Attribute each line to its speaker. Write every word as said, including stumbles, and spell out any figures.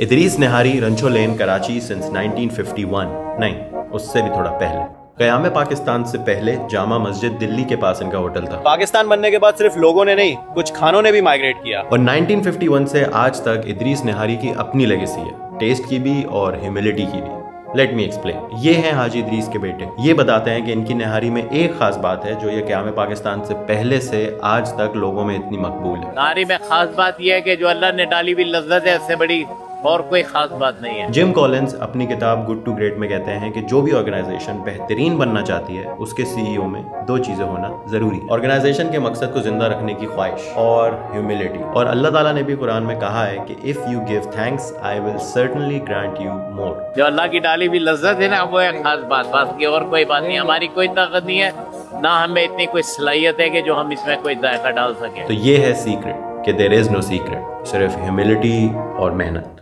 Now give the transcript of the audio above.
Speaker 1: Idris Nihari, Rancho Lane, Karachi since nineteen fifty one, नहीं उससे भी थोड़ा पहले। क़याम पाकिस्तान से पहले जामा मस्जिद दिल्ली के पास इनका होटल था।
Speaker 2: पाकिस्तान बनने के बाद सिर्फ लोगों ने नहीं, कुछ खानों ने भी माइग्रेट किया।
Speaker 1: और नाइनटीन फिफ्टी वन से आज तक इदरीस निहारी की अपनी लेगेसी है, टेस्ट की भी और ह्यूमिलिटी की भी। Let me explain. ये हैं हाजी इदरीस के बेटे। ये बताते हैं कि इनकी निहारी में एक खास बात है जो ये क़याम पाकिस्तान से पहले से आज तक लोगों में इतनी मकबूल है।
Speaker 3: निहारी में खास बात यह है कि जो अल्लाह ने डाली हुई लज्जत है, इससे बड़ी और कोई खास बात नहीं है।
Speaker 1: जिम कॉलिंस अपनी किताब गुड टू ग्रेट में कहते हैं कि जो भी ऑर्गेनाइजेशन बेहतरीन बनना चाहती है उसके सीईओ में दो चीजें होना जरूरी है। ऑर्गेनाइजेशन के मकसद को जिंदा रखने की ख्वाहिश और ह्यूमिलिटी। और अल्लाह ताला ने भी कुरान में कहा है कि if you give thanks I will certainly grant you more.
Speaker 3: जो अल्लाह की डाली हुई लज्जत है ना, वो एक खास बात, बात की और कोई बात नहीं। हमारी कोई ताकत नहीं है, ना हमें इतनी कोई सलाहियत है कि जो हम इसमें कोई जायका डाल सके।
Speaker 1: तो ये है सीक्रेट कि देयर इज नो सीक्रेट, सिर्फ ह्यूमिलिटी और मेहनत।